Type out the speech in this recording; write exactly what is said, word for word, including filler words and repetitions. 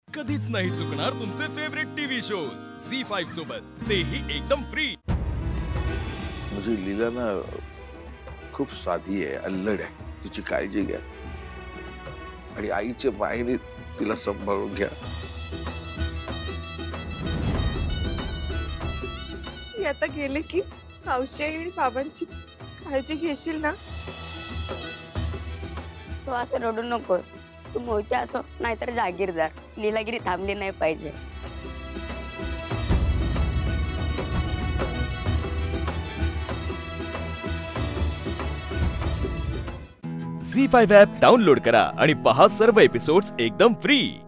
कधीच नाही चुकणार तुमचे favourite TV shows Zee five सोबत, तेही एकदम फ्री। मुझे लीला ना खूप साधी आहे, अल्लड आहे, तिची काळजी घ्या आणि आईच्या मायेने तिला सांभाळून घ्या। मी आता गेले की मावशी आणि बाबांची काळजी घेशील ना? तू असं रडू नकोस, तू मोहिते असो नाहीतर जागीरदार, लीलागिरी थांबली नाही पाहिजे। झी फाइव्ह ॲप डाउनलोड करा आणि पहा सर्व एपिसोड्स एकदम फ्री।